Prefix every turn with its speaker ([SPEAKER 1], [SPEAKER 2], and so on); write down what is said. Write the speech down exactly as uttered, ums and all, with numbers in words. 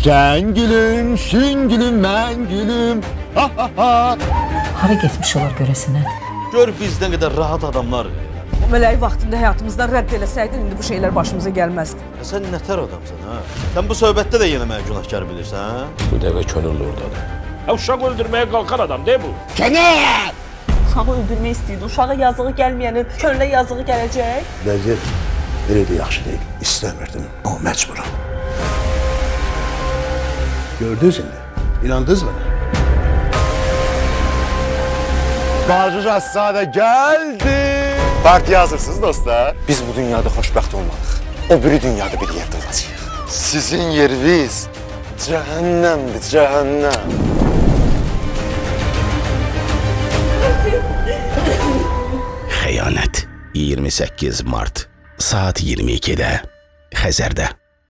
[SPEAKER 1] Sen gülüm, şün gülüm, mən gülüm. Ha ha ha.
[SPEAKER 2] Hara getmiş olar görəsinə?
[SPEAKER 3] Gör biz nə qədər rahat adamlar.
[SPEAKER 4] O mələyi vaxtında həyatımızdan rədd eləsəydin, indi bu şeylər başımıza gəlməzdi.
[SPEAKER 3] Ya sən nətər adamsan, ha? Sən bu söhbətdə də yenə mənə günahkar bilirsən, ha?
[SPEAKER 5] Bu dəvə könüllü oradadır.
[SPEAKER 6] Ya uşaq öldürməyə qalxan adam, de bu.
[SPEAKER 1] Kənar!
[SPEAKER 4] Uşağı öldürmək istəyirdi, uşağa yazığı gəlməyənin könlə yazığı gələcək.
[SPEAKER 7] Vəziyyət elə də yaxşı deyil. İstəmirdim, amma məcburam. Gördünüz indi, inandınız mənə.
[SPEAKER 1] Bacı Şahzadə gəldi. Partiya hazırsınız dostlar.
[SPEAKER 5] Biz bu dünyada xoşbəxt olmadıq. O biri dünyada bir yerdə olacaq.
[SPEAKER 1] Sizin yeriniz cəhənnəmdir, cəhənnəm.
[SPEAKER 8] Xəyanət iyirmi səkkiz mart saat iyirmi ikidə Xəzərdə.